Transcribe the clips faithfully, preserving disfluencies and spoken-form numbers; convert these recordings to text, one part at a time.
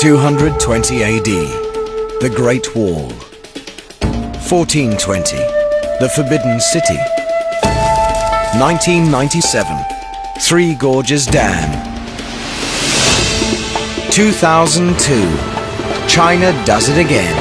two hundred twenty A D, the Great Wall. fourteen twenty, the Forbidden City. nineteen ninety-seven, Three Gorges Dam. two thousand two, China does it again.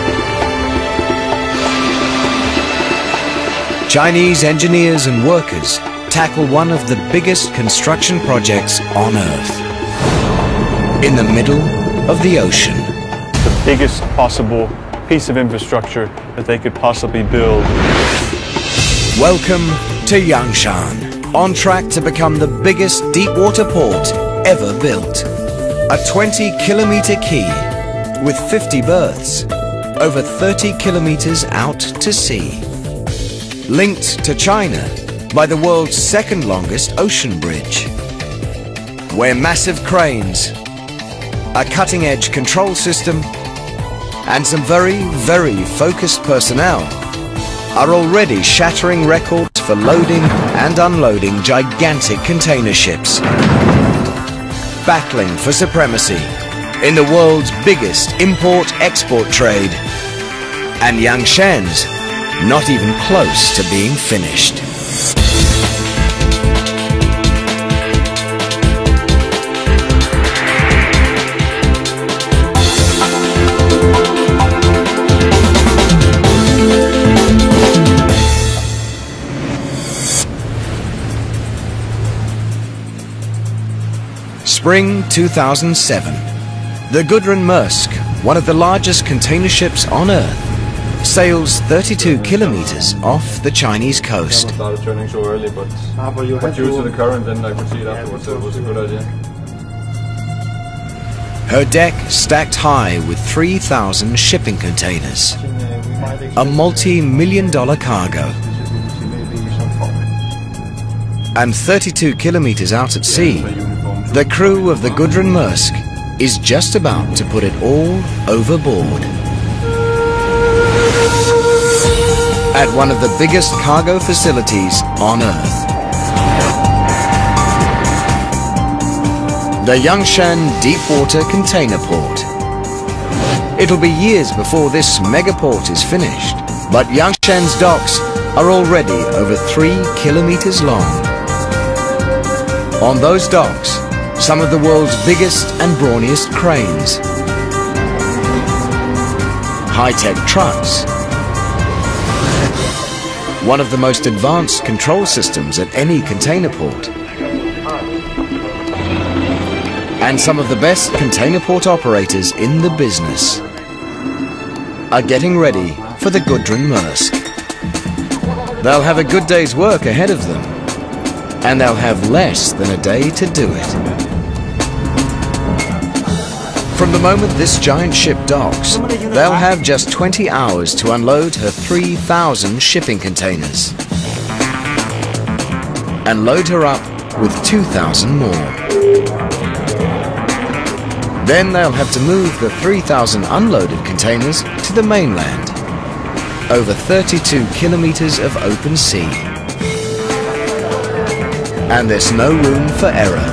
Chinese engineers and workers tackle one of the biggest construction projects on Earth. In the middle of the ocean. The biggest possible piece of infrastructure that they could possibly build. Welcome to Yangshan, on track to become the biggest deep-water port ever built. A twenty kilometer quay with fifty berths, over thirty kilometers out to sea. Linked to China by the world's second longest ocean bridge, where massive cranes, a cutting-edge control system, and some very, very focused personnel are already shattering records for loading and unloading gigantic container ships, battling for supremacy in the world's biggest import-export trade, and Yangshan's not even close to being finished. Spring two thousand seven. The Gudrun Maersk, one of the largest container ships on Earth, sails thirty-two kilometers off the Chinese coast. I started turning so early, but, but due to the current, then I could see it afterwards. It was a good idea. Her deck stacked high with three thousand shipping containers, a multi-million dollar cargo. And thirty-two kilometers out at sea, the crew of the Gudrun Maersk is just about to put it all overboard. At one of the biggest cargo facilities on Earth. The Yangshan Deepwater Container Port. It'll be years before this megaport is finished, but Yangshan's docks are already over three kilometers long. On those docks, some of the world's biggest and brawniest cranes, high-tech trucks, one of the most advanced control systems at any container port, and some of the best container port operators in the business are getting ready for the Gudrun Maersk. They'll have a good day's work ahead of them, and they'll have less than a day to do it. From the moment this giant ship docks, they'll have just twenty hours to unload her three thousand shipping containers and load her up with two thousand more. Then they'll have to move the three thousand unloaded containers to the mainland, over thirty-two kilometers of open sea. And there's no room for error.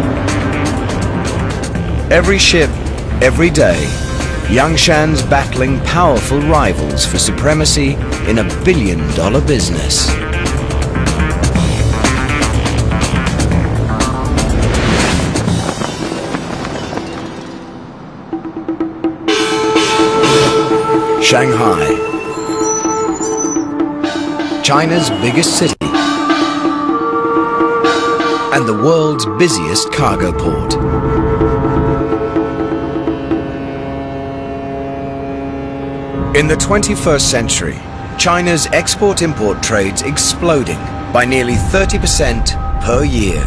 Every ship, every day, Yangshan's battling powerful rivals for supremacy in a billion-dollar business. Shanghai, China's biggest city and the world's busiest cargo port. In the twenty-first century, China's export-import trade's exploding by nearly thirty percent per year.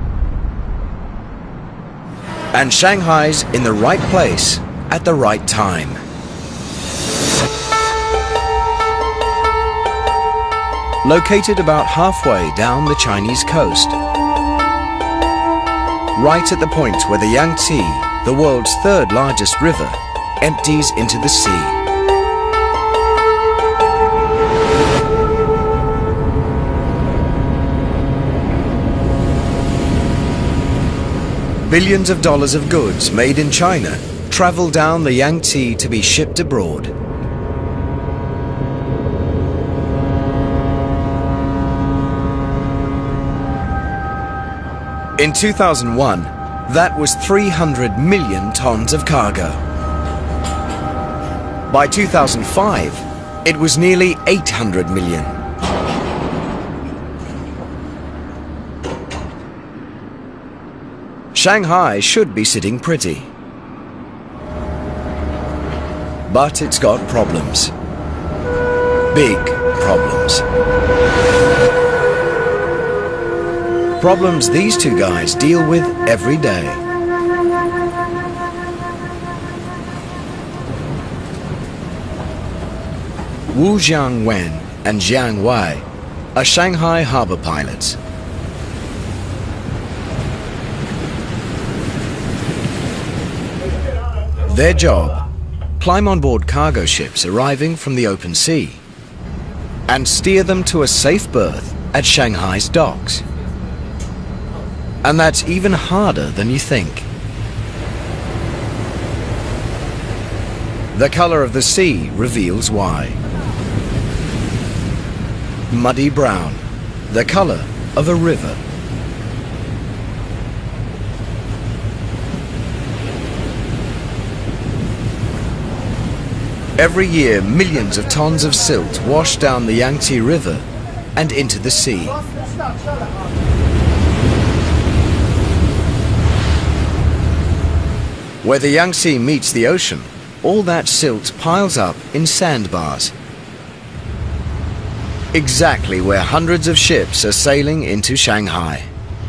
And Shanghai's in the right place at the right time. Located about halfway down the Chinese coast, right at the point where the Yangtze, the world's third largest river, empties into the sea. Billions of dollars of goods made in China travel down the Yangtze to be shipped abroad. In two thousand one, that was three hundred million tons of cargo. By two thousand five, it was nearly eight hundred million. Shanghai should be sitting pretty. But it's got problems. Big problems. Problems these two guys deal with every day. Wu Jiangwen and Jiang Wei are Shanghai harbor pilots. Their job: climb on board cargo ships arriving from the open sea and steer them to a safe berth at Shanghai's docks. And that's even harder than you think. The color of the sea reveals why. Muddy brown, the color of a river. Every year, millions of tons of silt wash down the Yangtze River and into the sea. Where the Yangtze meets the ocean, all that silt piles up in sandbars. Exactly where hundreds of ships are sailing into Shanghai.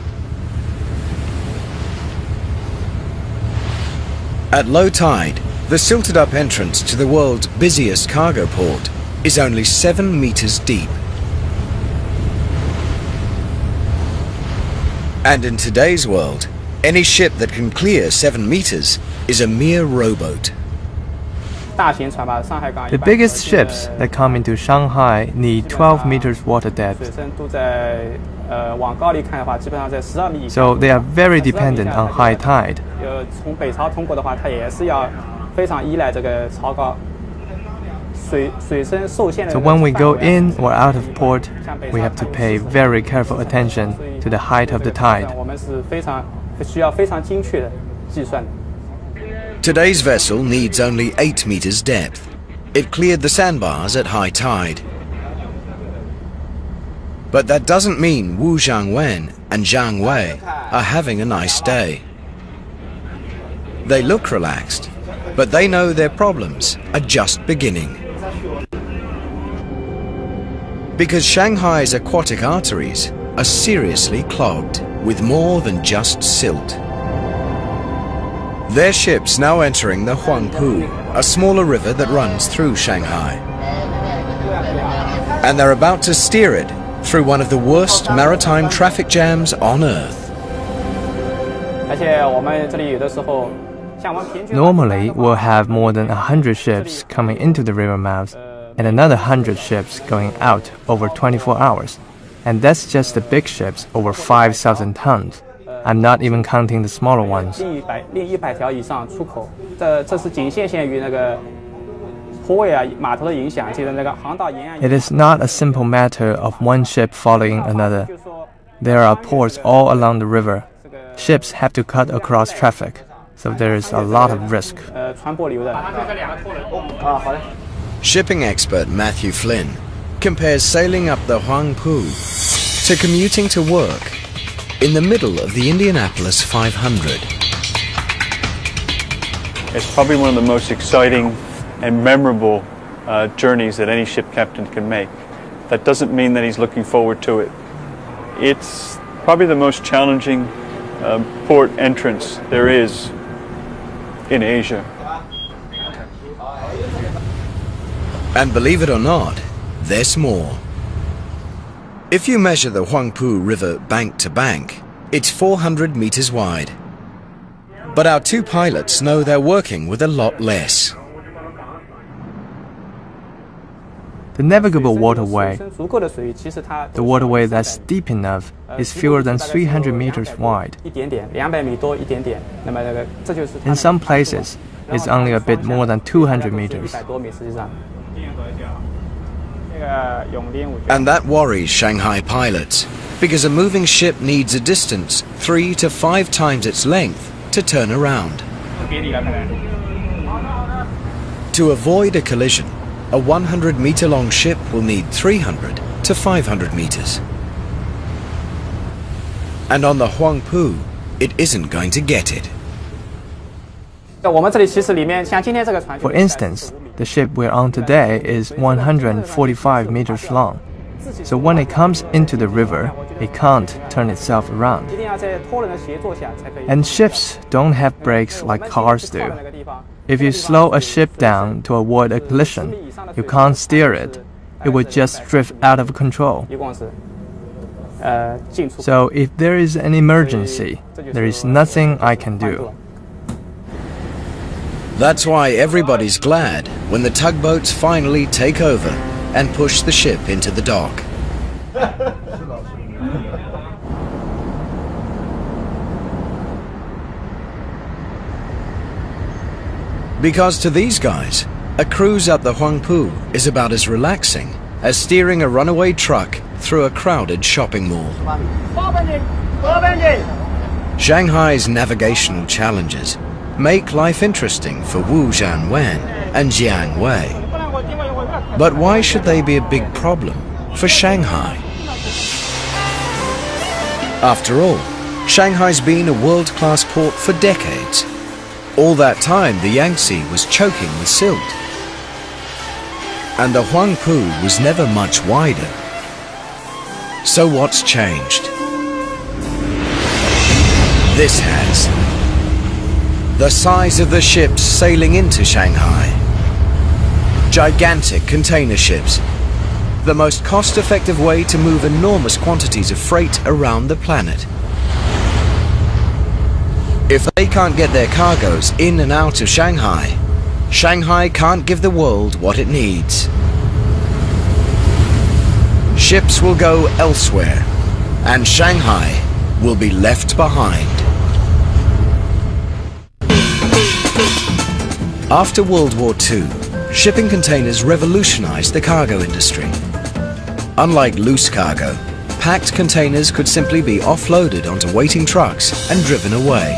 At low tide, the silted-up entrance to the world's busiest cargo port is only seven meters deep. And in today's world, any ship that can clear seven meters is a mere rowboat. The biggest ships that come into Shanghai need twelve meters water depth. So they are very dependent on high tide. So when we go in or out of port, we have to pay very careful attention to the height of the tide. Today's vessel needs only eight meters depth. It cleared the sandbars at high tide. But that doesn't mean Wu Jiangwen and Jiang Wei are having a nice day. They look relaxed, but they know their problems are just beginning. Because Shanghai's aquatic arteries are seriously clogged with more than just silt. Their ship's now entering the Huangpu, a smaller river that runs through Shanghai. And they're about to steer it through one of the worst maritime traffic jams on Earth. Normally, we'll have more than one hundred ships coming into the river mouth and another one hundred ships going out over twenty-four hours. And that's just the big ships over five thousand tons. I'm not even counting the smaller ones. It is not a simple matter of one ship following another. There are ports all along the river. Ships have to cut across traffic, so there is a lot of risk. Shipping expert Matthew Flynn compares sailing up the Huangpu to commuting to work in the middle of the Indianapolis five hundred. It's probably one of the most exciting and memorable uh, journeys that any ship captain can make. That doesn't mean that he's looking forward to it. It's probably the most challenging uh, port entrance there is in Asia. And believe it or not, there's more. If you measure the Huangpu River bank to bank, it's four hundred meters wide. But our two pilots know they're working with a lot less. The navigable waterway, the waterway that's deep enough, is fewer than three hundred meters wide. In some places, is only a bit more than two hundred meters. And that worries Shanghai pilots, because a moving ship needs a distance three to five times its length to turn around. To avoid a collision, a one hundred meter long ship will need three hundred to five hundred meters. And on the Huangpu, it isn't going to get it. For instance, the ship we're on today is one hundred forty-five meters long. So when it comes into the river, it can't turn itself around. And ships don't have brakes like cars do. If you slow a ship down to avoid a collision, you can't steer it. It would just drift out of control. So if there is an emergency, there is nothing I can do. That's why everybody's glad when the tugboats finally take over and push the ship into the dock. Because to these guys, a cruise up the Huangpu is about as relaxing as steering a runaway truck through a crowded shopping mall. Shanghai's navigational challenges make life interesting for Wu Zhanwen and Jiang Wei. But why should they be a big problem for Shanghai? After all, Shanghai's been a world-class port for decades. All that time, the Yangtze was choking with silt. And the Huangpu was never much wider. So what's changed? This has. The size of the ships sailing into Shanghai. Gigantic container ships. The most cost-effective way to move enormous quantities of freight around the planet. If they can't get their cargoes in and out of Shanghai, Shanghai can't give the world what it needs. Ships will go elsewhere, and Shanghai will be left behind. After World War Two, shipping containers revolutionized the cargo industry. Unlike loose cargo, packed containers could simply be offloaded onto waiting trucks and driven away.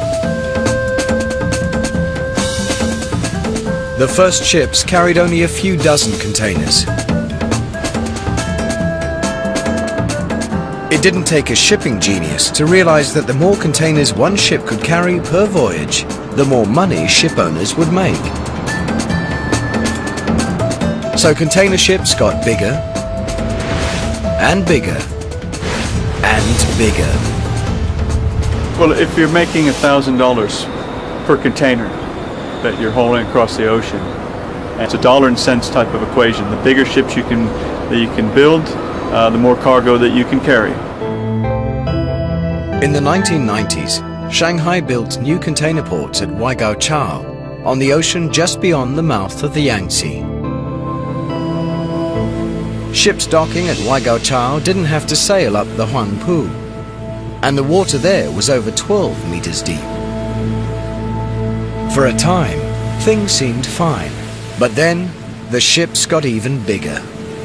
The first ships carried only a few dozen containers. It didn't take a shipping genius to realize that the more containers one ship could carry per voyage, the more money ship owners would make. So container ships got bigger and bigger and bigger. Well, if you're making a thousand dollars per container that you're hauling across the ocean, it's a dollar and cents type of equation. The bigger ships you can that you can build, uh, the more cargo that you can carry. In the nineteen nineties, Shanghai built new container ports at Waigaoqiao on the ocean just beyond the mouth of the Yangtze. Ships docking at Waigaoqiao didn't have to sail up the Huangpu, and the water there was over twelve meters deep. For a time, things seemed fine, but then the ships got even bigger.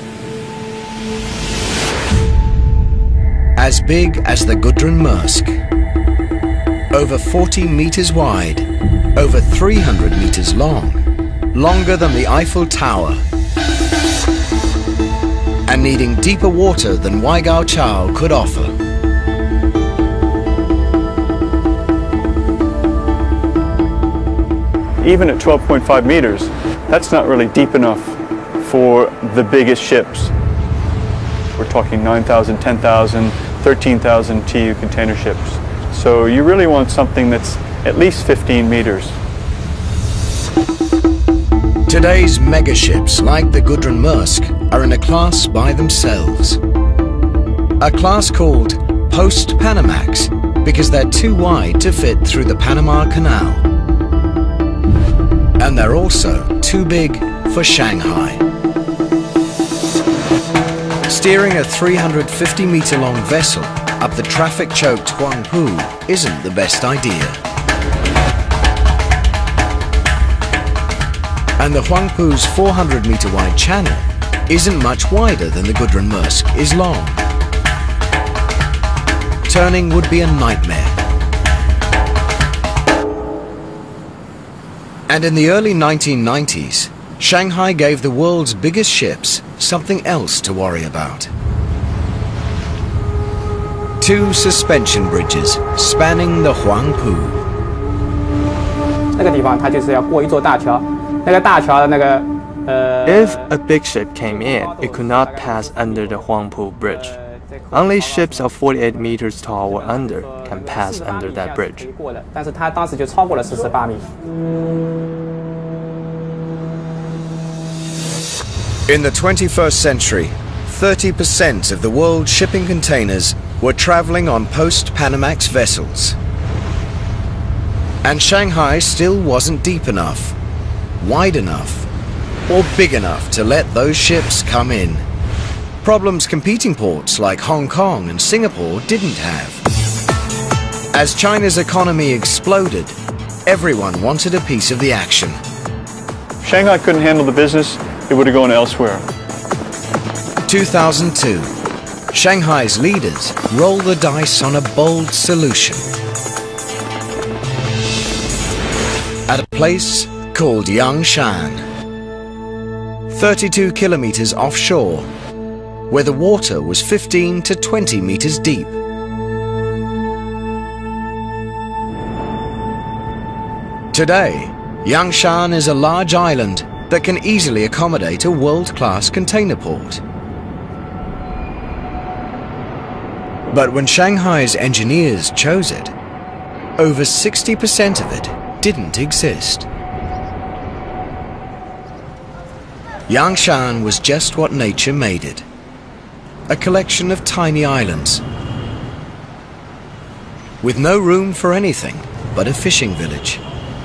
As big as the Gudrun Maersk, over forty meters wide, over three hundred meters long, longer than the Eiffel Tower, and needing deeper water than Waigaoqiao could offer. Even at twelve point five meters, that's not really deep enough for the biggest ships. We're talking nine thousand, ten thousand, thirteen thousand T E U container ships. So you really want something that's at least fifteen meters. Today's megaships, like the Gudrun Maersk, are in a class by themselves. A class called Post-Panamax, because they're too wide to fit through the Panama Canal. And they're also too big for Shanghai. Steering a three hundred fifty meter long vessel up the traffic-choked Huangpu isn't the best idea. And the Huangpu's four hundred meter wide channel isn't much wider than the Gudrun Maersk is long. Turning would be a nightmare. And in the early nineteen nineties, Shanghai gave the world's biggest ships something else to worry about. Two suspension bridges spanning the Huangpu. 那个地方它就是要过一座大桥，那个大桥的那个呃。 If a big ship came in, it could not pass under the Huangpu Bridge. Only ships of forty-eight meters tall or under can pass under that bridge. 但是它当时就超过了四十八米。 In the twenty-first century, thirty percent of the world's shipping containers were traveling on post-Panamax vessels. And Shanghai still wasn't deep enough, wide enough, or big enough to let those ships come in. Problems competing ports like Hong Kong and Singapore didn't have. As China's economy exploded, everyone wanted a piece of the action. Shanghai couldn't handle the business, it would have gone elsewhere. two thousand two. Shanghai's leaders roll the dice on a bold solution. At a place called Yangshan, thirty-two kilometers offshore, where the water was fifteen to twenty meters deep. Today, Yangshan is a large island that can easily accommodate a world-class container port. But when Shanghai's engineers chose it, over sixty percent of it didn't exist. Yangshan was just what nature made it, a collection of tiny islands, with no room for anything but a fishing village.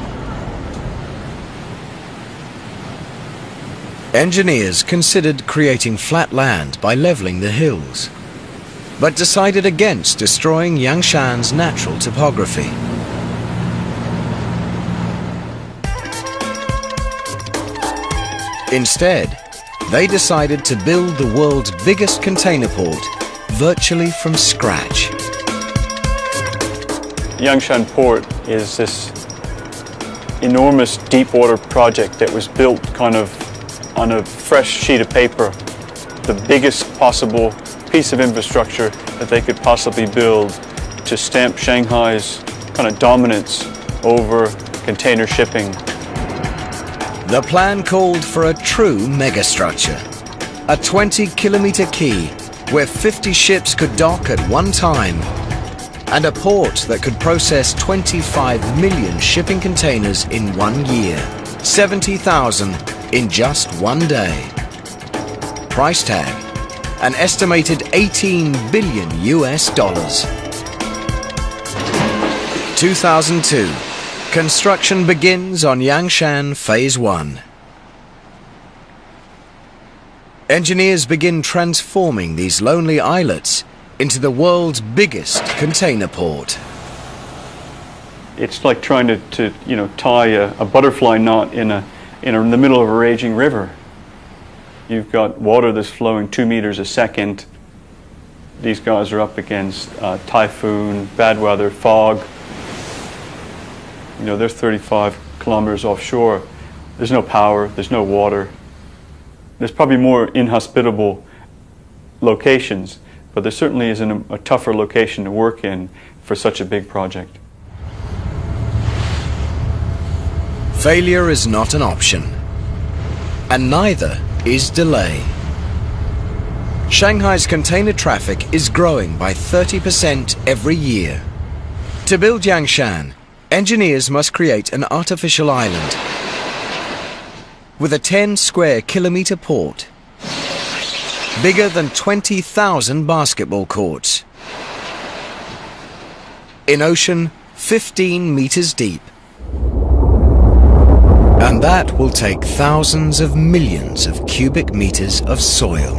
Engineers considered creating flat land by leveling the hills, but decided against destroying Yangshan's natural topography. Instead, they decided to build the world's biggest container port virtually from scratch. Yangshan Port is this enormous deep water project that was built kind of on a fresh sheet of paper, the biggest possible piece of infrastructure that they could possibly build to stamp Shanghai's kind of dominance over container shipping. The plan called for a true megastructure, a twenty kilometer quay where fifty ships could dock at one time, and a port that could process twenty-five million shipping containers in one year, seventy thousand in just one day. Price tag, an estimated eighteen billion U S dollars. two thousand two. Construction begins on Yangshan Phase one. Engineers begin transforming these lonely islets into the world's biggest container port. It's like trying to, to you know, tie a, a butterfly knot in, a, in, a, in the middle of a raging river. You've got water that's flowing two meters a second. These guys are up against uh, typhoon, bad weather, fog. You know, they're thirty-five kilometers offshore. There's no power, there's no water. There's probably more inhospitable locations, but there certainly isn't a, a tougher location to work in for such a big project. Failure is not an option, and neither is delay. Shanghai's container traffic is growing by thirty percent every year. To build Yangshan, engineers must create an artificial island with a ten square kilometer port, bigger than twenty thousand basketball courts, in ocean fifteen meters deep. And that will take thousands of millions of cubic meters of soil.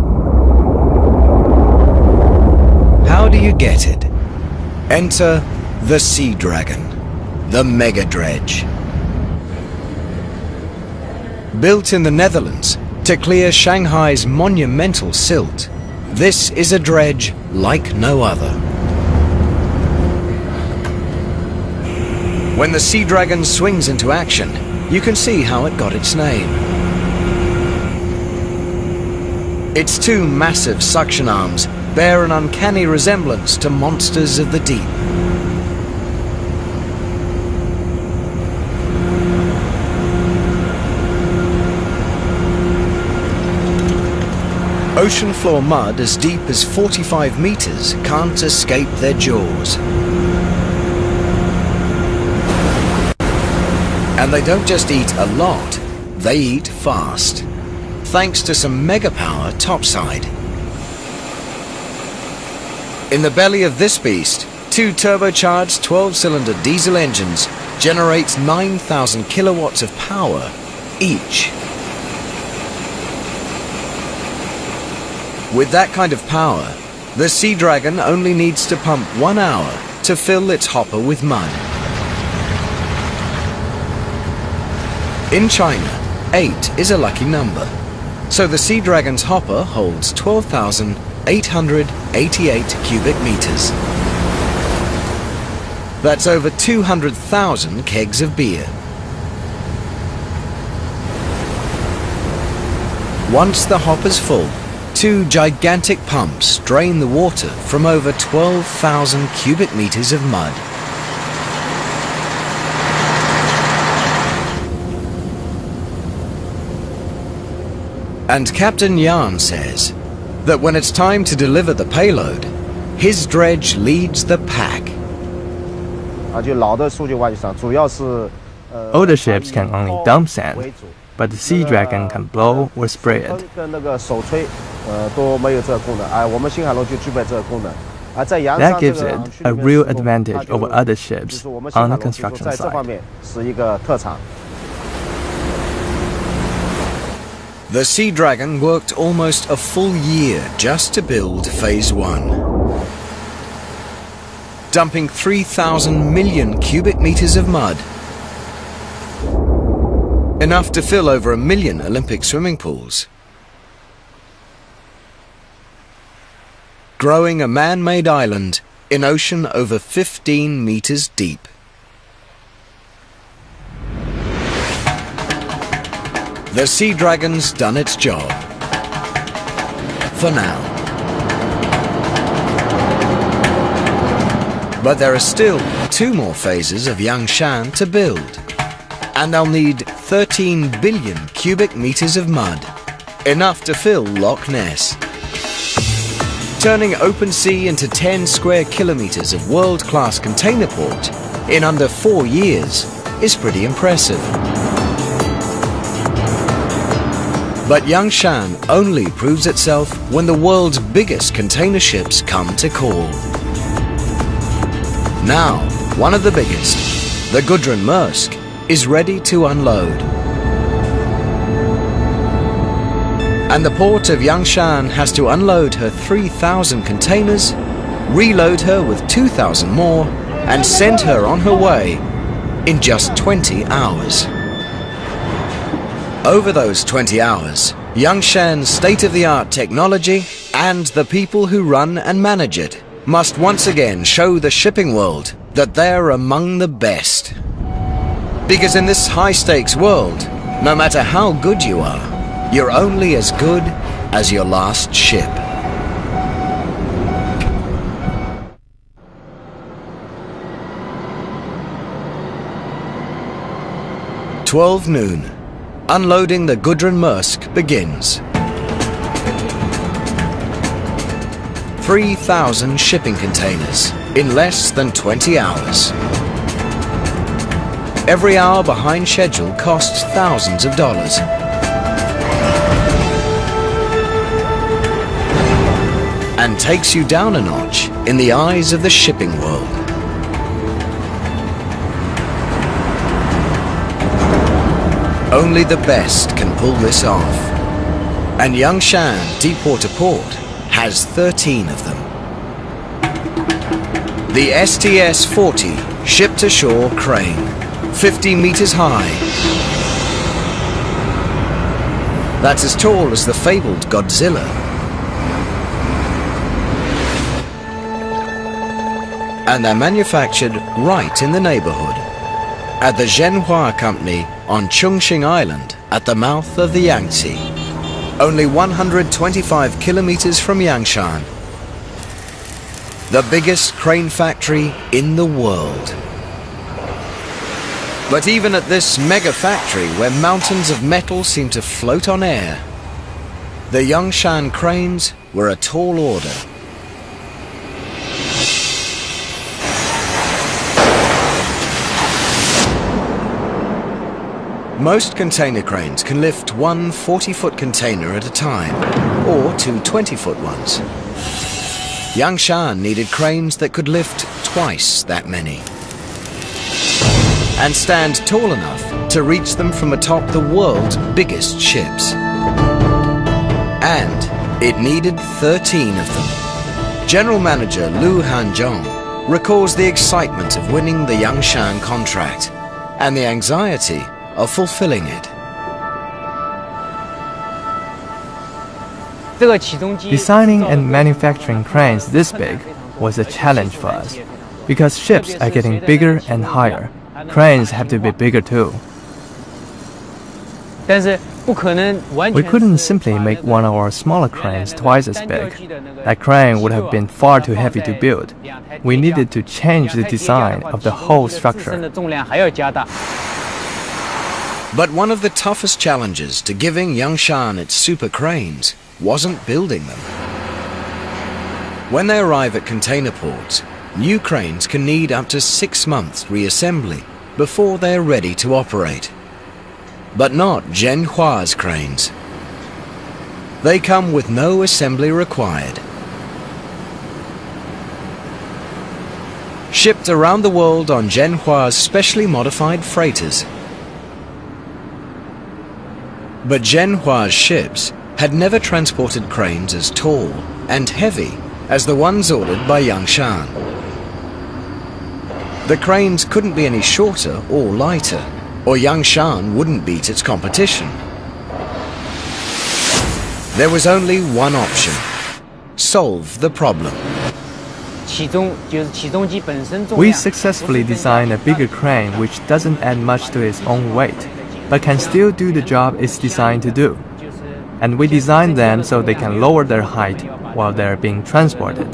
How do you get it? Enter the Sea Dragon, the mega dredge. Built in the Netherlands to clear Shanghai's monumental silt, this is a dredge like no other. When the Sea Dragon swings into action, you can see how it got its name. Its two massive suction arms bear an uncanny resemblance to monsters of the deep. Ocean floor mud as deep as forty-five meters can't escape their jaws. And they don't just eat a lot, they eat fast, thanks to some mega power topside. In the belly of this beast, two turbocharged twelve cylinder diesel engines generate nine thousand kilowatts of power each. With that kind of power, the Sea Dragon only needs to pump one hour to fill its hopper with mud. In China, eight is a lucky number, so the Sea Dragon's hopper holds twelve thousand eight hundred eighty-eight cubic meters. That's over two hundred thousand kegs of beer. Once the hopper's full, two gigantic pumps drain the water from over twelve thousand cubic meters of mud. And Captain Yan says that when it's time to deliver the payload, his dredge leads the pack. Older ships can only dump sand, but the Sea Dragon can blow or spray it. That gives it a real advantage over other ships on the construction site. The Sea Dragon worked almost a full year just to build Phase one. Dumping three thousand million cubic meters of mud. Enough to fill over a million Olympic swimming pools. Growing a man-made island in ocean over fifteen meters deep. The Sea Dragon's done its job. For now. But there are still two more phases of Yangshan to build. And they'll need thirteen billion cubic meters of mud. Enough to fill Loch Ness. Turning open sea into ten square kilometers of world-class container port in under four years is pretty impressive. But Yangshan only proves itself when the world's biggest container ships come to call. Now, one of the biggest, the Gudrun Maersk, is ready to unload. And the port of Yangshan has to unload her three thousand containers, reload her with two thousand more, and send her on her way in just twenty hours. Over those twenty hours, Yangshan's state-of-the-art technology and the people who run and manage it must once again show the shipping world that they're among the best. Because in this high-stakes world, no matter how good you are, you're only as good as your last ship. twelve noon. Unloading the Gudrun Maersk begins. three thousand shipping containers in less than twenty hours. Every hour behind schedule costs thousands of dollars. And takes you down a notch in the eyes of the shipping world. Only the best can pull this off. And Yangshan Deepwater Port has thirteen of them. The S T S forty ship-to-shore crane, fifty meters high. that's as tall as the fabled Godzilla. And they're manufactured right in the neighborhood, at the Zhenhua Company on Chongqing Island at the mouth of the Yangtze, only one hundred twenty-five kilometers from Yangshan, the biggest crane factory in the world. But even at this mega factory, where mountains of metal seem to float on air, the Yangshan cranes were a tall order. Most container cranes can lift one forty-foot container at a time, or two twenty-foot ones. Yangshan needed cranes that could lift twice that many, and stand tall enough to reach them from atop the world's biggest ships. And it needed thirteen of them. General Manager Lu Hanzhong recalls the excitement of winning the Yangshan contract, and the anxiety of fulfilling it. Designing and manufacturing cranes this big was a challenge for us, because ships are getting bigger and higher. Cranes have to be bigger too. We couldn't simply make one of our smaller cranes twice as big. That crane would have been far too heavy to build. We needed to change the design of the whole structure. But one of the toughest challenges to giving Yangshan its super cranes wasn't building them. When they arrive at container ports, new cranes can need up to six months reassembly before they are ready to operate. But not Zhenhua's cranes. They come with no assembly required. Shipped around the world on Zhenhua's specially modified freighters. But Zhenhua's ships had never transported cranes as tall and heavy as the ones ordered by Yangshan. The cranes couldn't be any shorter or lighter, or Yangshan wouldn't beat its competition. There was only one option: solve the problem. We successfully designed a bigger crane which doesn't add much to its own weight, but can still do the job it's designed to do. And we designed them so they can lower their height while they're being transported.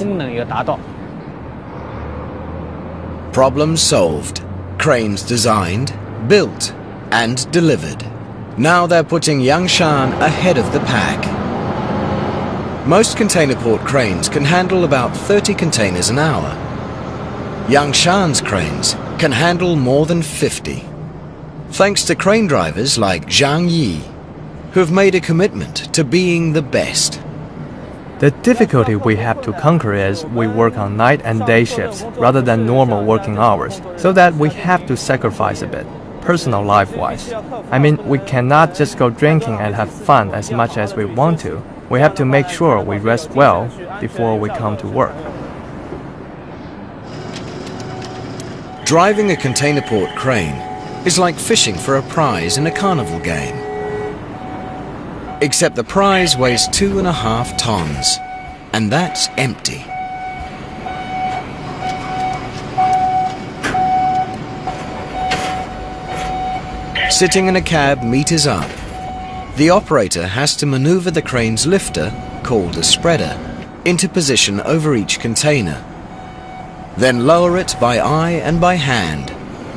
Problem solved. Cranes designed, built, and delivered. Now they're putting Yangshan ahead of the pack. Most container port cranes can handle about thirty containers an hour. Yangshan's cranes can handle more than fifty. Thanks to crane drivers like Zhang Yi, who have made a commitment to being the best. The difficulty we have to conquer is we work on night and day shifts rather than normal working hours, so that we have to sacrifice a bit, personal life-wise. I mean, we cannot just go drinking and have fun as much as we want to. We have to make sure we rest well before we come to work. Driving a container port crane is like fishing for a prize in a carnival game. Except the prize weighs two and a half tons, and that's empty. Sitting in a cab meters up, the operator has to maneuver the crane's lifter, called a spreader, into position over each container, then lower it by eye and by hand.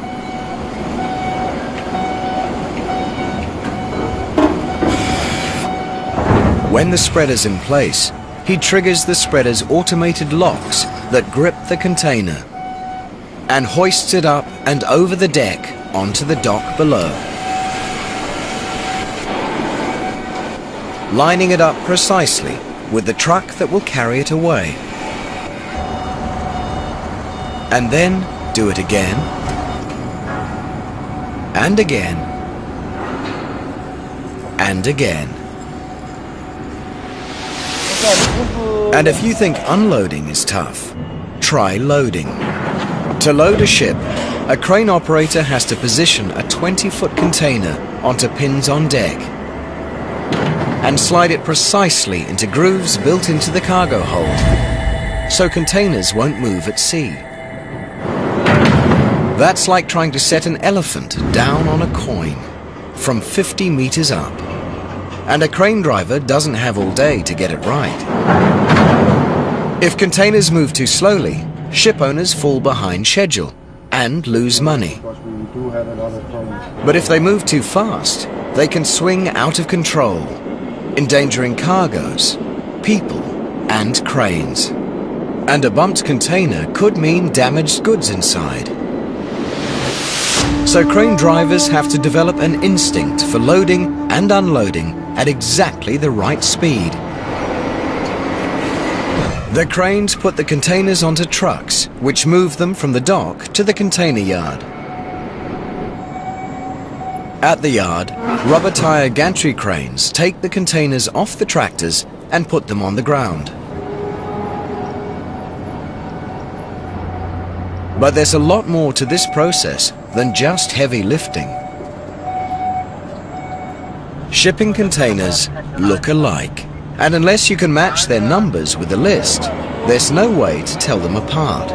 When the spreader's in place, he triggers the spreader's automated locks that grip the container and hoists it up and over the deck onto the dock below, lining it up precisely with the truck that will carry it away. And then do it again, and again, and again. And if you think unloading is tough, try loading. To load a ship, a crane operator has to position a twenty-foot container onto pins on deck. and slide it precisely into grooves built into the cargo hold, so containers won't move at sea. That's like trying to set an elephant down on a coin from fifty meters up. And a crane driver doesn't have all day to get it right. If containers move too slowly, ship owners fall behind schedule and lose money. But if they move too fast, they can swing out of control, endangering cargoes, people, and cranes. And a bumped container could mean damaged goods inside. So crane drivers have to develop an instinct for loading and unloading at exactly the right speed. The cranes put the containers onto trucks, which move them from the dock to the container yard. At the yard, rubber tire gantry cranes take the containers off the tractors and put them on the ground. But there's a lot more to this process than just heavy lifting. Shipping containers look alike, and unless you can match their numbers with the list, there's no way to tell them apart.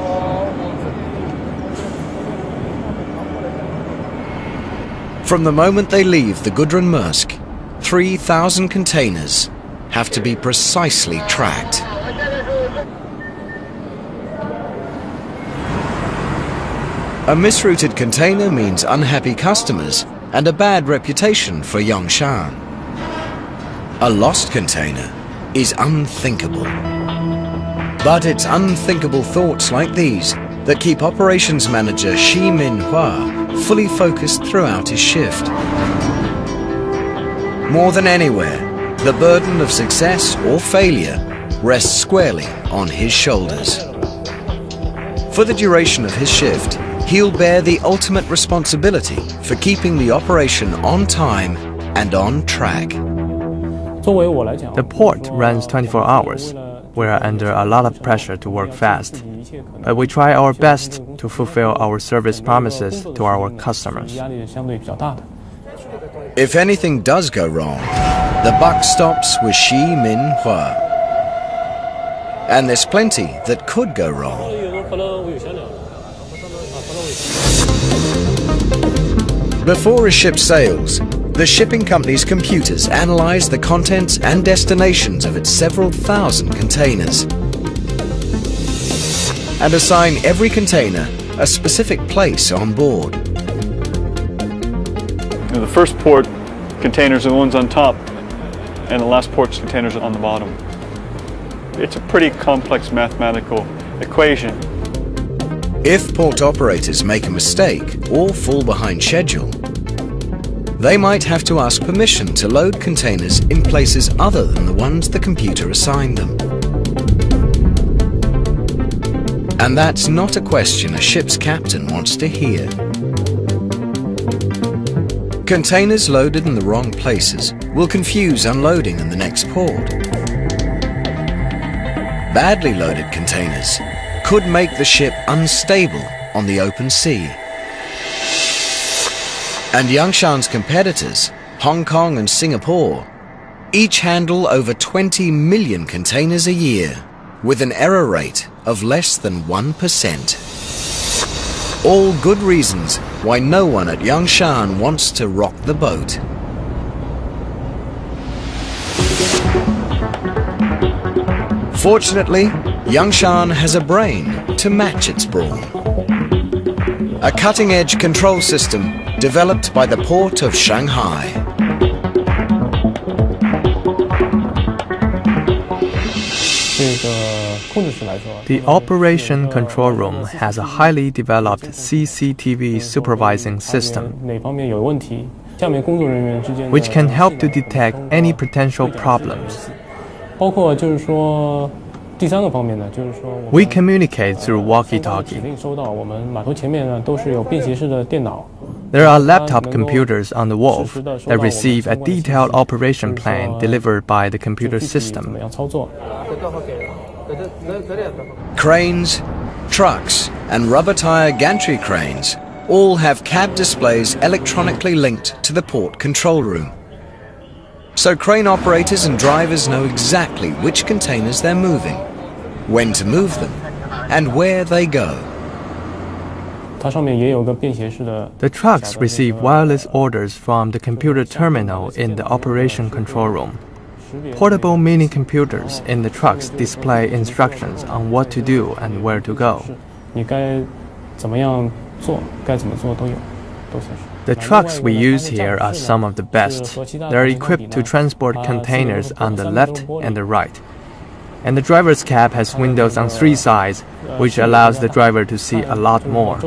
From the moment they leave the Gudrun Maersk, three thousand containers have to be precisely tracked. A misrouted container means unhappy customers and a bad reputation for Yongshan. A lost container is unthinkable. But it's unthinkable thoughts like these that keep Operations Manager Shi Min-hua fully focused throughout his shift. More than anywhere, the burden of success or failure rests squarely on his shoulders. For the duration of his shift, he'll bear the ultimate responsibility for keeping the operation on time and on track. The port runs twenty-four hours. We are under a lot of pressure to work fast, but we try our best to fulfill our service promises to our customers. If anything does go wrong, the buck stops with Shi Min-hua. And there's plenty that could go wrong. Before a ship sails, the shipping company's computers analyze the contents and destinations of its several thousand containers and assign every container a specific place on board. You know, the first port containers are the ones on top, and the last port's containers are on the bottom. It's a pretty complex mathematical equation. If port operators make a mistake or fall behind schedule, they might have to ask permission to load containers in places other than the ones the computer assigned them. And that's not a question a ship's captain wants to hear. Containers loaded in the wrong places will confuse unloading in the next port. Badly loaded containers could make the ship unstable on the open sea. And Yongshan's competitors, Hong Kong and Singapore, each handle over twenty million containers a year with an error rate of less than one percent. All good reasons why no one at Yongshan wants to rock the boat. Fortunately, Yongshan has a brain to match its brawn. A cutting-edge control system developed by the port of Shanghai. The Operation Control Room has a highly developed C C T V supervising system, which can help to detect any potential problems. We communicate through walkie-talkie. There are laptop computers on the wharf that receive a detailed operation plan delivered by the computer system. Cranes, trucks, and rubber tire gantry cranes all have cab displays electronically linked to the port control room. So crane operators and drivers know exactly which containers they're moving, when to move them, and where they go. The trucks receive wireless orders from the computer terminal in the operation control room. Portable mini computers in the trucks display instructions on what to do and where to go. The trucks we use here are some of the best. They're equipped to transport containers on the left and the right. And the driver's cab has windows on three sides, which allows the driver to see a lot more.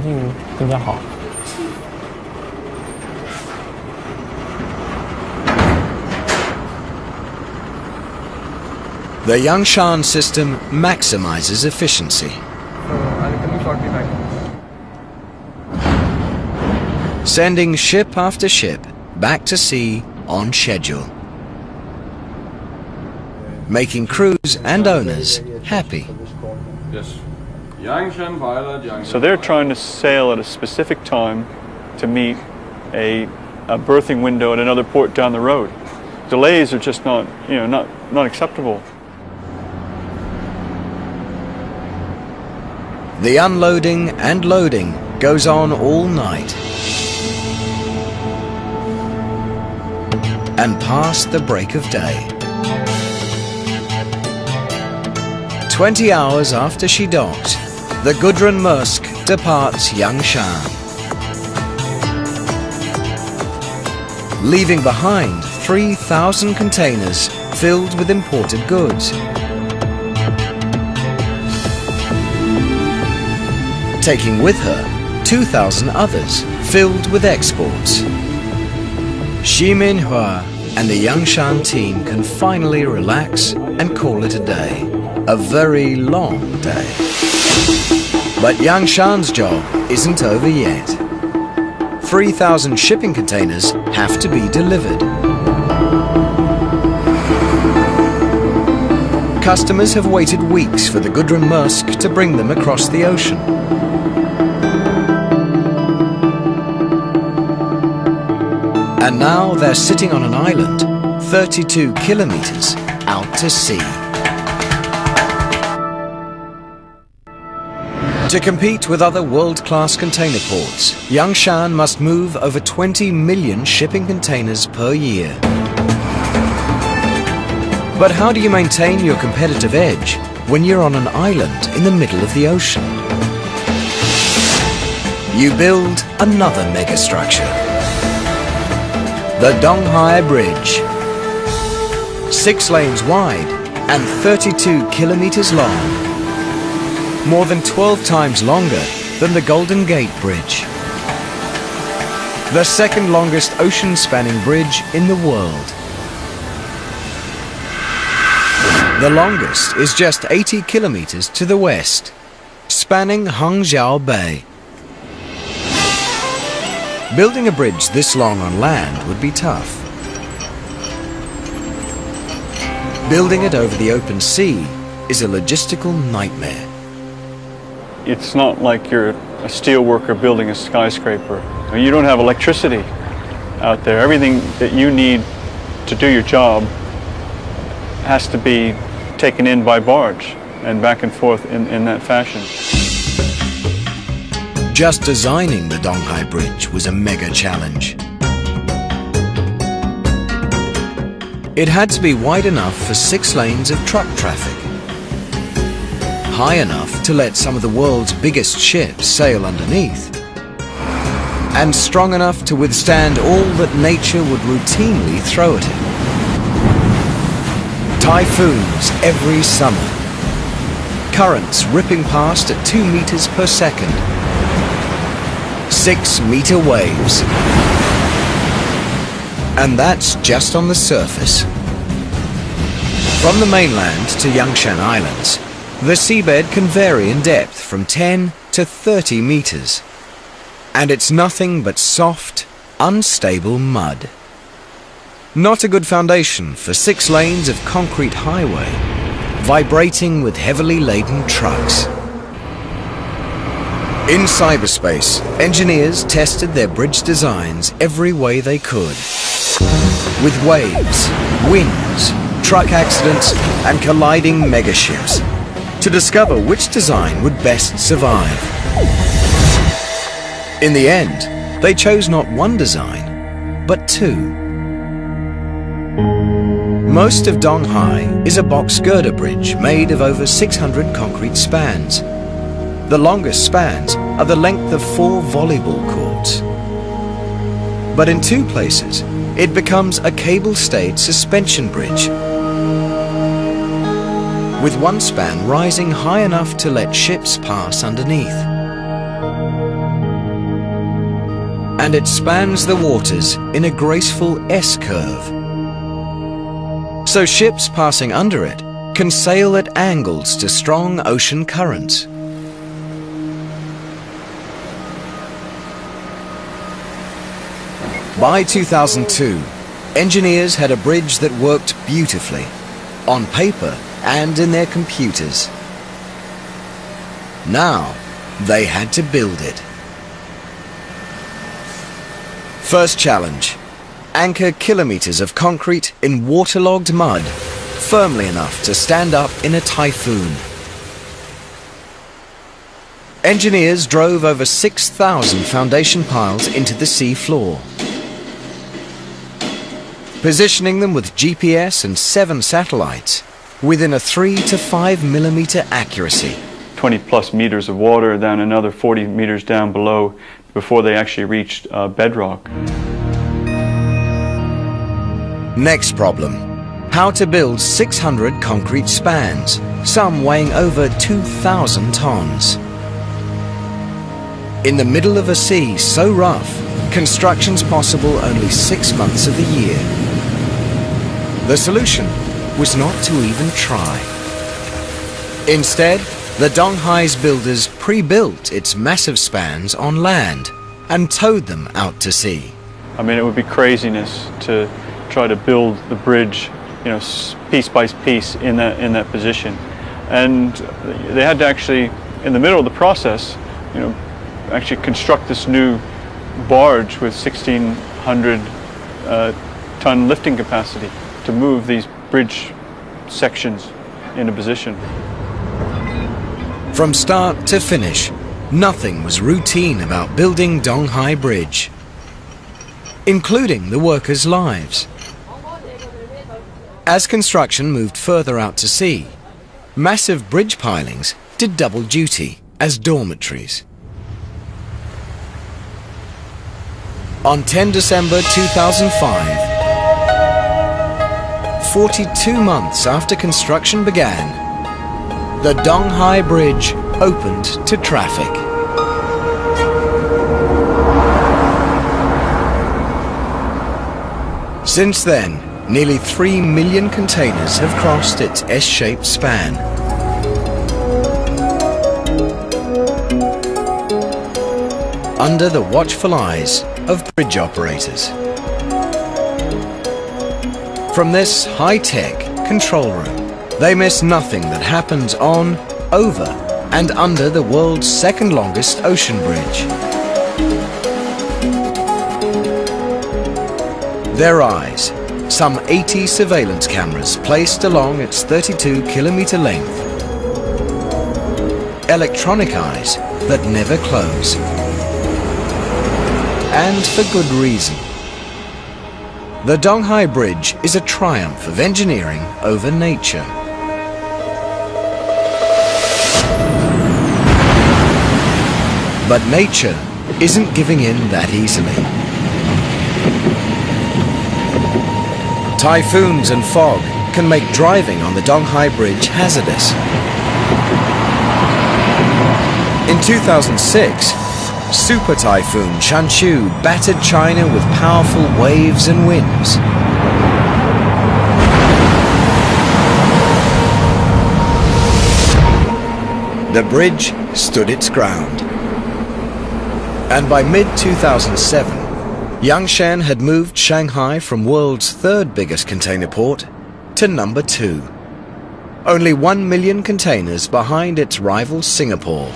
The Yangshan system maximizes efficiency. Sending ship after ship back to sea on schedule. Making crews and owners happy. So they're trying to sail at a specific time to meet a, a berthing window at another port down the road. Delays are just not, you know, not, not acceptable. The unloading and loading goes on all night and past the break of day. Twenty hours after she docked, the Gudrun Maersk departs Yangshan, leaving behind three thousand containers filled with imported goods. Taking with her two thousand others filled with exports. Xi Minhua and the Yangshan team can finally relax and call it a day. A very long day. But Yangshan's job isn't over yet. three thousand shipping containers have to be delivered. Customers have waited weeks for the Gudrun Maersk to bring them across the ocean. And now they're sitting on an island, thirty-two kilometers out to sea. To compete with other world-class container ports, Yangshan must move over twenty million shipping containers per year. But how do you maintain your competitive edge when you're on an island in the middle of the ocean? You build another megastructure. The Donghai Bridge. Six lanes wide and thirty-two kilometers long. More than twelve times longer than the Golden Gate Bridge. The second longest ocean-spanning bridge in the world. The longest is just eighty kilometers to the west, spanning Hangzhou Bay. Building a bridge this long on land would be tough. Building it over the open sea is a logistical nightmare. It's not like you're a steel worker building a skyscraper. You don't have electricity out there. Everything that you need to do your job has to be taken in by barge and back and forth in, in that fashion. Just designing the Donghai Bridge was a mega challenge. It had to be wide enough for six lanes of truck traffic, high enough to let some of the world's biggest ships sail underneath, and strong enough to withstand all that nature would routinely throw at it. Typhoons every summer, currents ripping past at two meters per second, six meter waves. And that's just on the surface. From the mainland to Yangshan Islands, the seabed can vary in depth from ten to thirty meters. And it's nothing but soft, unstable mud. Not a good foundation for six lanes of concrete highway, vibrating with heavily laden trucks. In cyberspace, engineers tested their bridge designs every way they could. with waves, winds, truck accidents and colliding megaships to discover which design would best survive. In the end, they chose not one design, but two. Most of Donghai is a box girder bridge made of over six hundred concrete spans. The longest spans are the length of four volleyball courts. But in two places, it becomes a cable-stayed suspension bridge, with one span rising high enough to let ships pass underneath. And it spans the waters in a graceful S-curve, so ships passing under it can sail at angles to strong ocean currents. By two thousand two, engineers had a bridge that worked beautifully, on paper and in their computers. Now, they had to build it. First challenge: anchor kilometers of concrete in waterlogged mud, firmly enough to stand up in a typhoon. Engineers drove over six thousand foundation piles into the sea floor, positioning them with G P S and seven satellites within a three to five millimeter accuracy. twenty plus meters of water, down another forty meters down below before they actually reached uh, bedrock. Next problem: how to build six hundred concrete spans, some weighing over two thousand tons. In the middle of a sea so rough, construction's possible only six months of the year. The solution was not to even try. Instead, the Donghai's builders pre-built its massive spans on land and towed them out to sea. I mean, it would be craziness to try to build the bridge, you know, piece by piece in that in that position. And they had to actually, in the middle of the process, you know, actually construct this new barge with sixteen hundred uh, ton lifting capacity to move these bridge sections into position. From start to finish, nothing was routine about building Donghai Bridge, including the workers' lives. As construction moved further out to sea, massive bridge pilings did double duty as dormitories. On the tenth of December two thousand five, forty-two months after construction began, the Donghai Bridge opened to traffic. Since then, nearly three million containers have crossed its S-shaped span. Under the watchful eyes of bridge operators. From this high-tech control room, they miss nothing that happens on, over and under the world's second longest ocean bridge. Their eyes, some eighty surveillance cameras placed along its thirty-two kilometer length. Electronic eyes that never close. And for good reason. The Donghai Bridge is a triumph of engineering over nature. But nature isn't giving in that easily. Typhoons and fog can make driving on the Donghai Bridge hazardous. In two thousand six, Super Typhoon Chanshu battered China with powerful waves and winds. The bridge stood its ground. And by mid two thousand seven, Yangshan had moved Shanghai from world's third biggest container port to number two. Only one million containers behind its rival Singapore.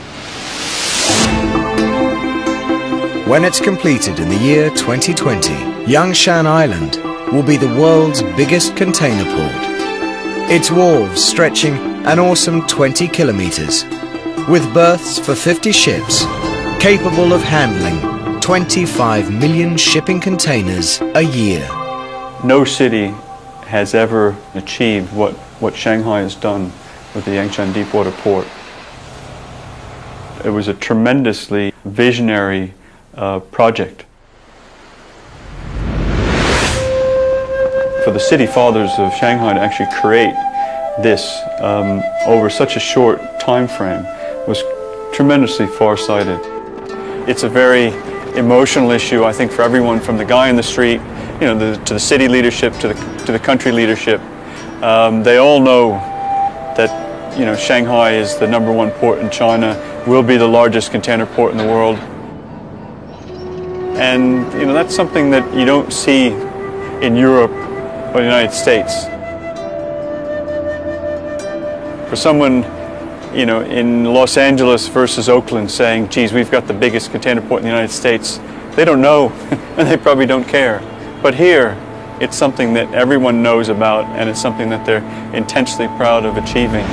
When it's completed in the year twenty twenty, Yangshan Island will be the world's biggest container port. Its wharves stretching an awesome twenty kilometers, with berths for fifty ships, capable of handling twenty-five million shipping containers a year. No city has ever achieved what, what Shanghai has done with the Yangshan Deepwater Port. It was a tremendously visionary uh, project. For the city fathers of Shanghai to actually create this um, over such a short time frame was tremendously far-sighted. It's a very emotional issue, I think, for everyone, from the guy in the street, you know, the, to the city leadership, to the to the country leadership. Um, they all know that, you know, Shanghai is the number one port in China, will be the largest container port in the world, and you know that's something that you don't see in Europe or the United States. For someone, you know, in Los Angeles versus Oakland saying, geez, we've got the biggest container port in the United States, they don't know, and they probably don't care. But here, it's something that everyone knows about, and it's something that they're intensely proud of achieving.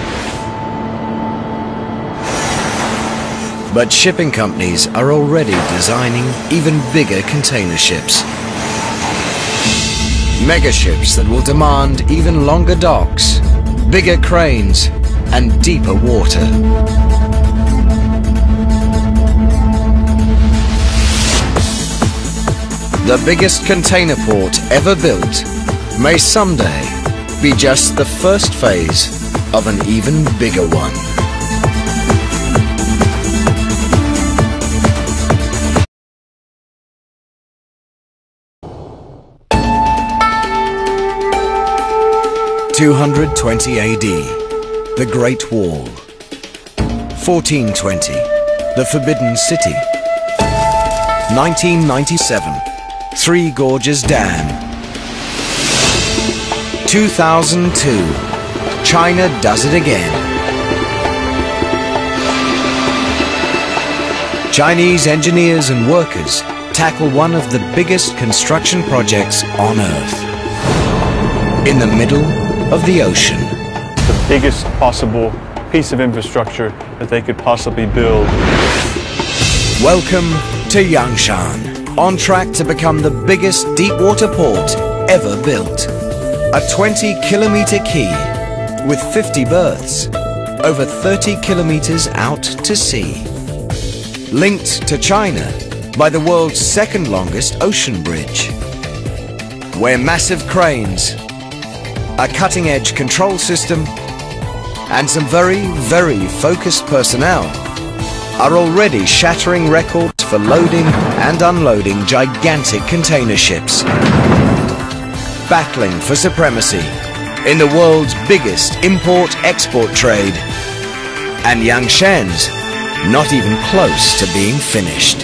But shipping companies are already designing even bigger container ships. Mega ships that will demand even longer docks, bigger cranes, and deeper water. The biggest container port ever built may someday be just the first phase of an even bigger one. two hundred twenty A D, the Great Wall. fourteen twenty, the Forbidden City. nineteen ninety-seven, Three Gorges Dam. two thousand two, China does it again. Chinese engineers and workers tackle one of the biggest construction projects on Earth. In the middle of the ocean. The biggest possible piece of infrastructure that they could possibly build. Welcome to Yangshan, on track to become the biggest deep-water port ever built. A twenty kilometer quay with fifty berths, over thirty kilometers out to sea. Linked to China by the world's second longest ocean bridge, where massive cranes, a cutting-edge control system, and some very, very focused personnel are already shattering records for loading and unloading gigantic container ships, battling for supremacy in the world's biggest import-export trade, and Yangshan's not even close to being finished.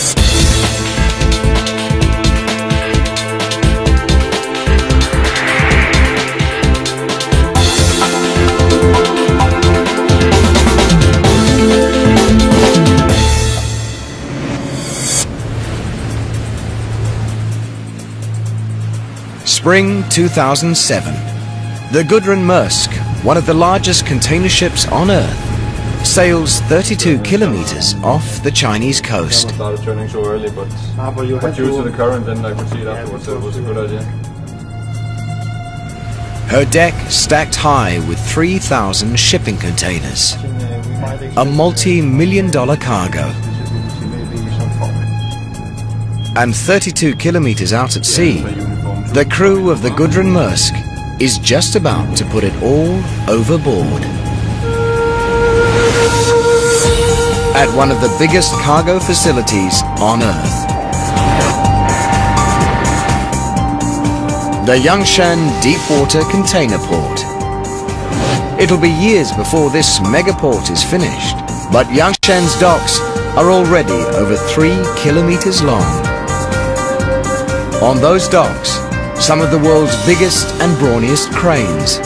Spring two thousand seven. The Gudrun Maersk, one of the largest container ships on Earth, sails thirty-two kilometers off the Chinese coast. I started turning so early, but, but due to the current, then I could see it afterwards, so it was a good idea. Her deck stacked high with three thousand shipping containers, a multi-million dollar cargo. And thirty-two kilometers out at sea, the crew of the Gudrun Maersk is just about to put it all overboard. At one of the biggest cargo facilities on Earth. The Yangshan Deepwater Container Port. It'll be years before this megaport is finished, but Yangshan's docks are already over three kilometers long. On those docks, some of the world's biggest and brawniest cranes,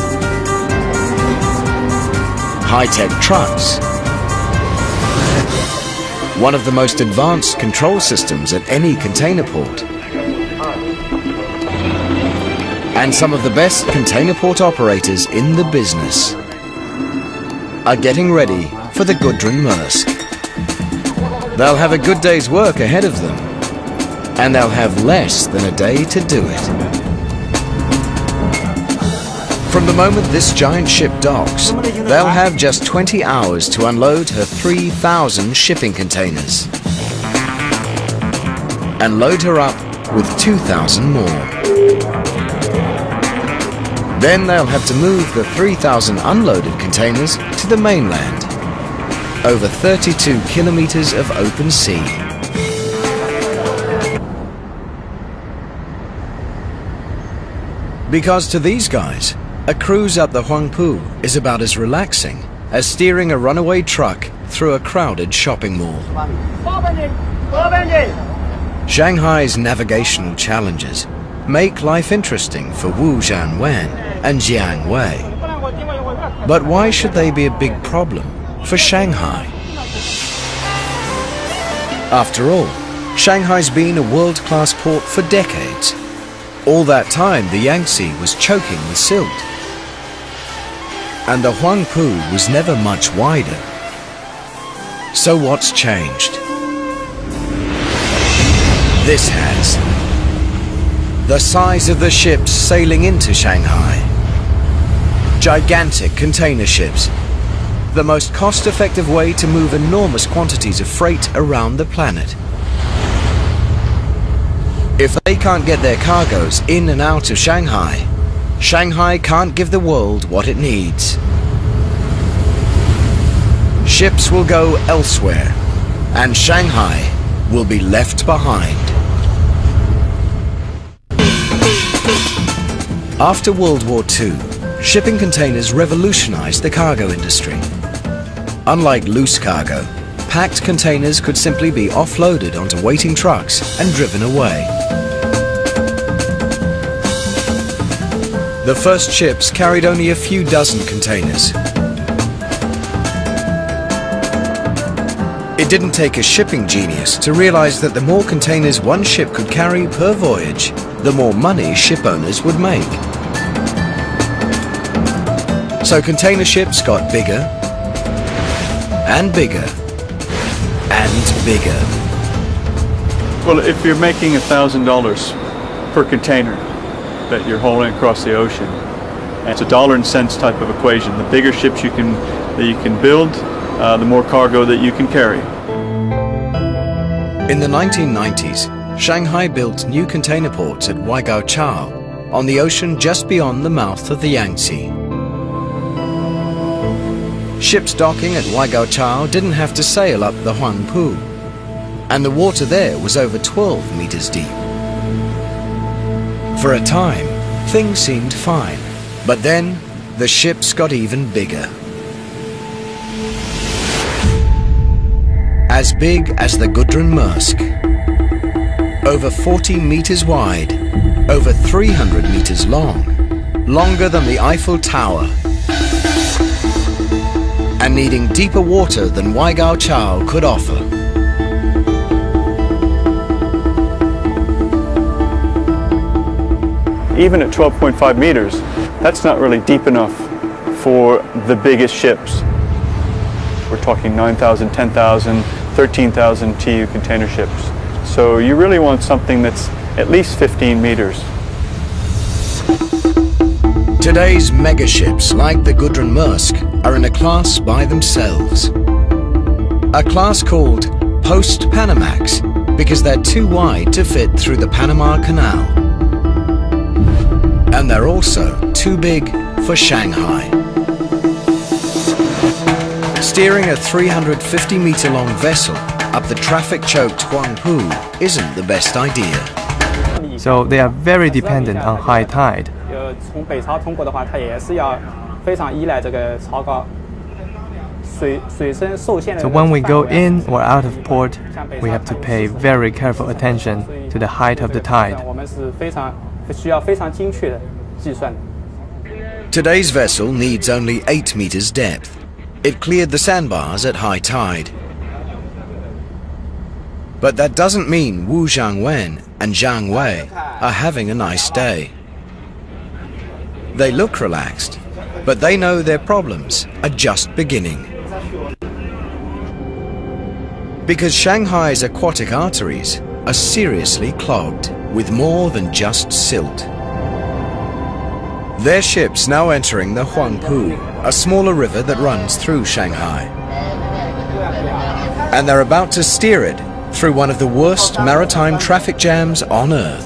high-tech trucks, one of the most advanced control systems at any container port, and some of the best container port operators in the business are getting ready for the Gudrun Maersk. They'll have a good day's work ahead of them, and they'll have less than a day to do it. From the moment this giant ship docks, they'll have just twenty hours to unload her three thousand shipping containers and load her up with two thousand more. Then they'll have to move the three thousand unloaded containers to the mainland, over thirty-two kilometers of open sea. Because to these guys, a cruise up the Huangpu is about as relaxing as steering a runaway truck through a crowded shopping mall. Shanghai's navigational challenges make life interesting for Wu Zhangwen and Jiang Wei. But why should they be a big problem for Shanghai? After all, Shanghai's been a world-class port for decades. All that time, the Yangtze was choking with silt, and the Huangpu was never much wider. So what's changed? This has. The size of the ships sailing into Shanghai. Gigantic container ships. The most cost-effective way to move enormous quantities of freight around the planet. If they can't get their cargoes in and out of Shanghai, Shanghai can't give the world what it needs. Ships will go elsewhere, and Shanghai will be left behind. After World War Two, shipping containers revolutionized the cargo industry. Unlike loose cargo, packed containers could simply be offloaded onto waiting trucks and driven away. The first ships carried only a few dozen containers. It didn't take a shipping genius to realize that the more containers one ship could carry per voyage, the more money ship owners would make. So container ships got bigger and bigger and bigger. Well, if you're making a thousand dollars per container that you're hauling across the ocean, it's a dollar and cents type of equation. The bigger ships you can that you can build, uh, the more cargo that you can carry. In the nineteen nineties, Shanghai built new container ports at Waigaoqiao on the ocean just beyond the mouth of the Yangtze. Ships docking at Waigaoqiao didn't have to sail up the Huangpu, and the water there was over twelve meters deep. For a time, things seemed fine, but then the ships got even bigger. As big as the Gudrun Maersk. Over forty meters wide, over three hundred meters long, longer than the Eiffel Tower, and needing deeper water than Waigaoqiao could offer. Even at twelve point five meters, that's not really deep enough for the biggest ships. We're talking nine thousand, ten thousand, thirteen thousand T E U container ships. So you really want something that's at least fifteen meters. Today's megaships, like the Gudrun Maersk, are in a class by themselves. A class called Post-Panamax, because they're too wide to fit through the Panama Canal. And they're also too big for Shanghai. Steering a three hundred fifty meter long vessel up the traffic-choked Huangpu isn't the best idea. So they are very dependent on high tide. So when we go in or out of port, we have to pay very careful attention to the height of the tide. Today's vessel needs only eight meters depth. It cleared the sandbars at high tide. But that doesn't mean Wu Zhangwen and Jiang Wei are having a nice day. They look relaxed, but they know their problems are just beginning. Because Shanghai's aquatic arteries are seriously clogged with more than just silt. Their ships now entering the Huangpu, a smaller river that runs through Shanghai. And they're about to steer it through one of the worst maritime traffic jams on Earth.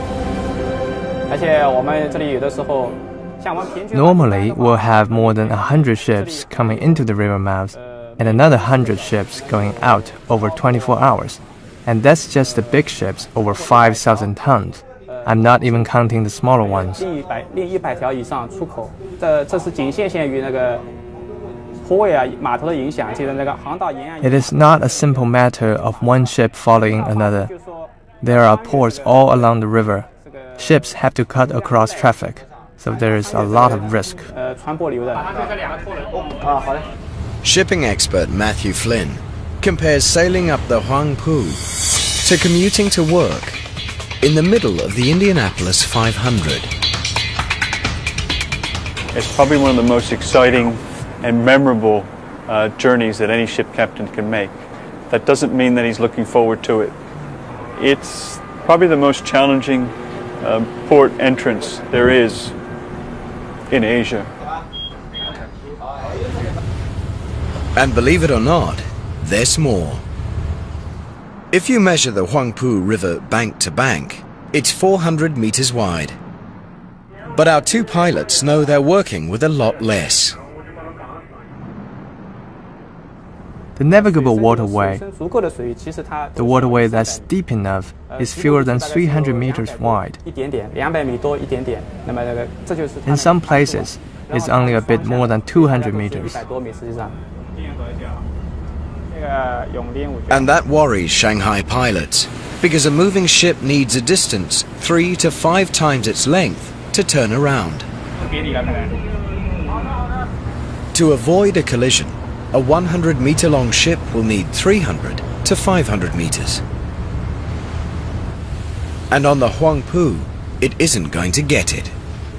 Normally, we'll have more than one hundred ships coming into the river mouths and another one hundred ships going out over twenty-four hours. And that's just the big ships over five thousand tons. I'm not even counting the smaller ones. It is not a simple matter of one ship following another. There are ports all along the river. Ships have to cut across traffic, so there is a lot of risk. Shipping expert Matthew Flynn compares sailing up the Huangpu to commuting to work in the middle of the Indianapolis five hundred. It's probably one of the most exciting and memorable uh, journeys that any ship captain can make. That doesn't mean that he's looking forward to it. It's probably the most challenging uh, port entrance there is in Asia. And believe it or not, there's more. If you measure the Huangpu River bank to bank, it's four hundred meters wide. But our two pilots know they're working with a lot less. The navigable waterway, the waterway that's deep enough, is fewer than three hundred meters wide. In some places, it's only a bit more than two hundred meters. And that worries Shanghai pilots, because a moving ship needs a distance three to five times its length to turn around. To avoid a collision, a one hundred meter long ship will need three hundred to five hundred meters. And on the Huangpu, it isn't going to get it.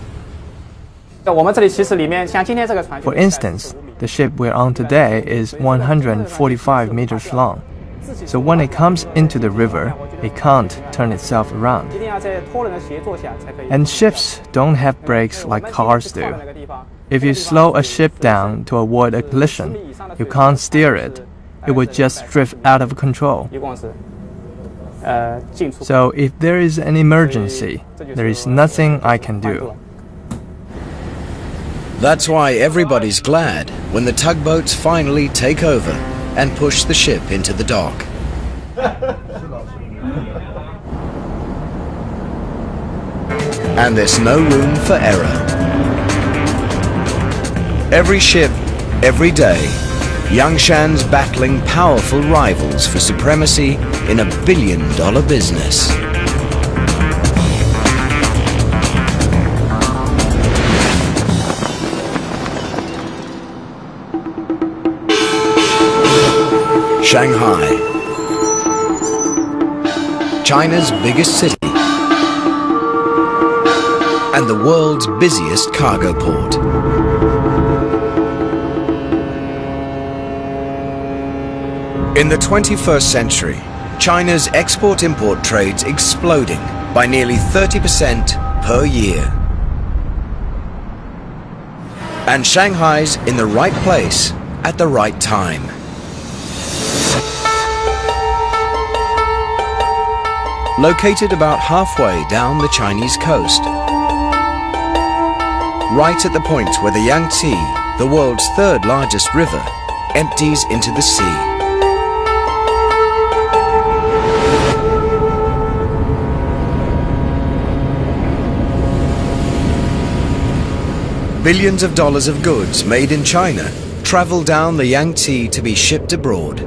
For instance, the ship we're on today is one hundred forty-five meters long. So when it comes into the river, it can't turn itself around. And ships don't have brakes like cars do. If you slow a ship down to avoid a collision, you can't steer it. It would just drift out of control. So if there is an emergency, there is nothing I can do. That's why everybody's glad when the tugboats finally take over and push the ship into the dock. And there's no room for error. Every ship, every day, Yangshan's battling powerful rivals for supremacy in a billion-dollar business. Shanghai, China's biggest city and the world's busiest cargo port. In the twenty-first century, China's export-import trade's exploding by nearly thirty percent per year. And Shanghai's in the right place at the right time. Located about halfway down the Chinese coast, right at the point where the Yangtze, the world's third largest river, empties into the sea. Billions of dollars of goods made in China travel down the Yangtze to be shipped abroad.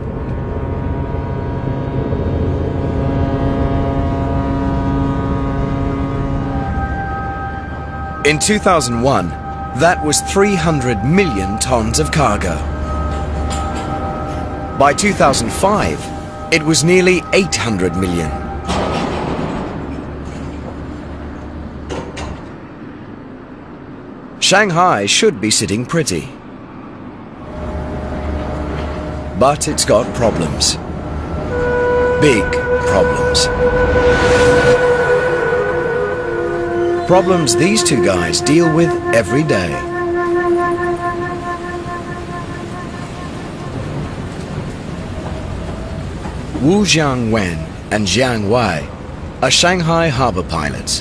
In two thousand one, that was three hundred million tons of cargo. By two thousand five, it was nearly eight hundred million. Shanghai should be sitting pretty. But it's got problems. Big problems. Problems these two guys deal with every day. Wu Jiangwen and Jiang Wei are Shanghai harbor pilots.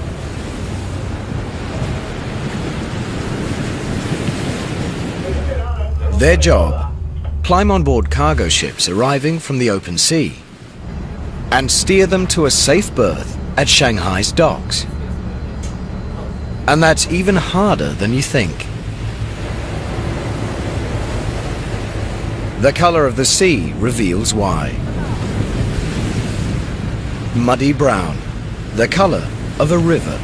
Their job: climb on board cargo ships arriving from the open sea and steer them to a safe berth at Shanghai's docks. And that's even harder than you think. The color of the sea reveals why. Muddy brown, the color of a river.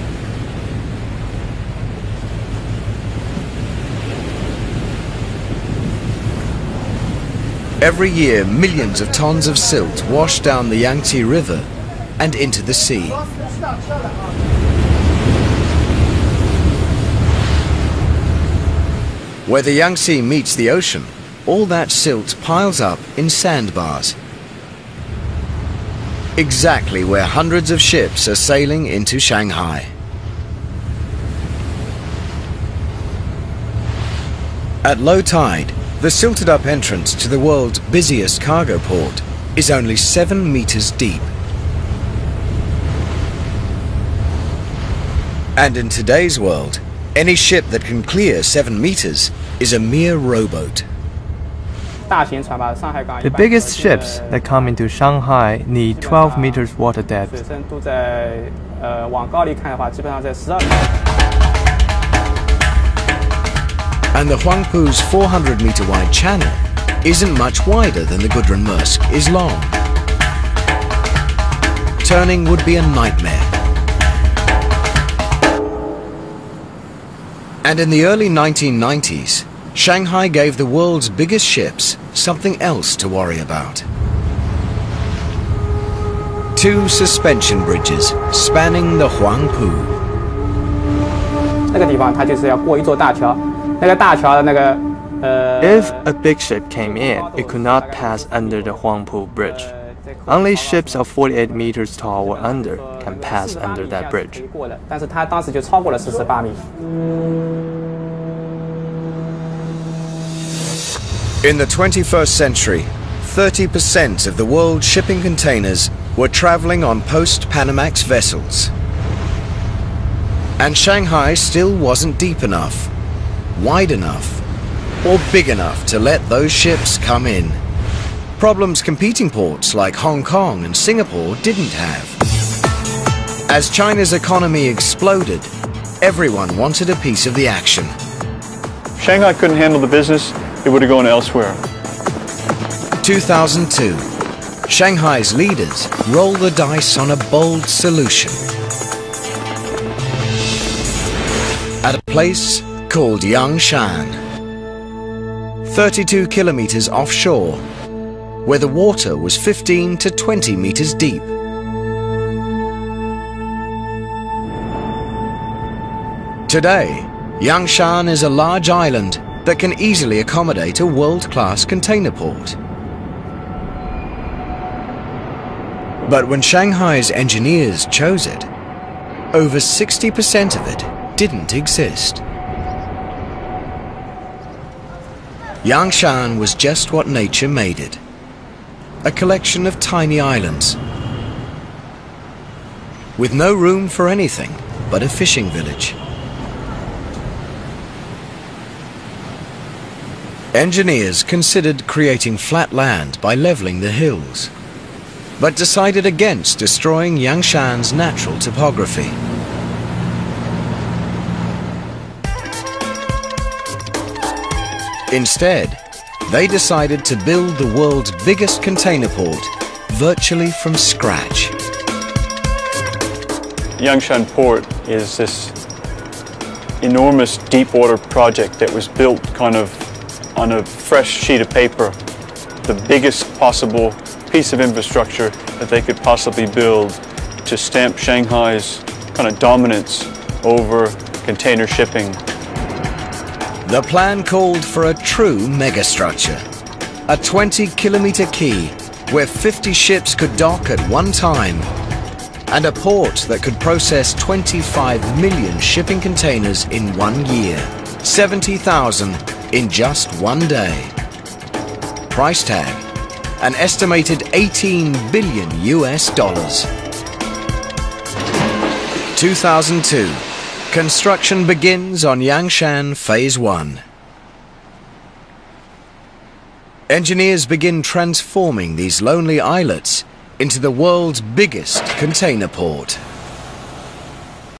Every year, millions of tons of silt wash down the Yangtze River and into the sea. Where the Yangtze meets the ocean, all that silt piles up in sandbars. Exactly where hundreds of ships are sailing into Shanghai. At low tide, the silted-up entrance to the world's busiest cargo port is only seven meters deep. And in today's world, any ship that can clear seven meters is a mere rowboat. The biggest ships that come into Shanghai need twelve meters water depth. And the Huangpu's four hundred meter wide channel isn't much wider than the Gudrun Maersk is long. Turning would be a nightmare. And in the early nineteen nineties, Shanghai gave the world's biggest ships something else to worry about. Two suspension bridges spanning the Huangpu. If a big ship came in, it could not pass under the Huangpu Bridge. Only ships of forty-eight meters tall or under can pass under that bridge. In the twenty-first century, thirty percent of the world's shipping containers were traveling on post-Panamax vessels. And Shanghai still wasn't deep enough, wide enough, or big enough to let those ships come in. Problems competing ports like Hong Kong and Singapore didn't have. As China's economy exploded, everyone wanted a piece of the action. Shanghai couldn't handle the business, it would have gone elsewhere. two thousand two, Shanghai's leaders roll the dice on a bold solution. At a place called Yangshan, thirty-two kilometers offshore, where the water was fifteen to twenty meters deep. Today, Yangshan is a large island that can easily accommodate a world-class container port. But when Shanghai's engineers chose it, over sixty percent of it didn't exist. Yangshan was just what nature made it. A collection of tiny islands with no room for anything but a fishing village. Engineers considered creating flat land by leveling the hills, but decided against destroying Yangshan's natural topography. Instead, they decided to build the world's biggest container port virtually from scratch. Yangshan Port is this enormous deep water project that was built kind of on a fresh sheet of paper, the biggest possible piece of infrastructure that they could possibly build to stamp Shanghai's kind of dominance over container shipping The plan called for a true megastructure. A twenty kilometer quay where fifty ships could dock at one time, and a port that could process twenty-five million shipping containers in one year, seventy thousand in just one day. Price tag, an estimated eighteen billion U S dollars. two thousand two, construction begins on Yangshan Phase one. Engineers begin transforming these lonely islets into the world's biggest container port.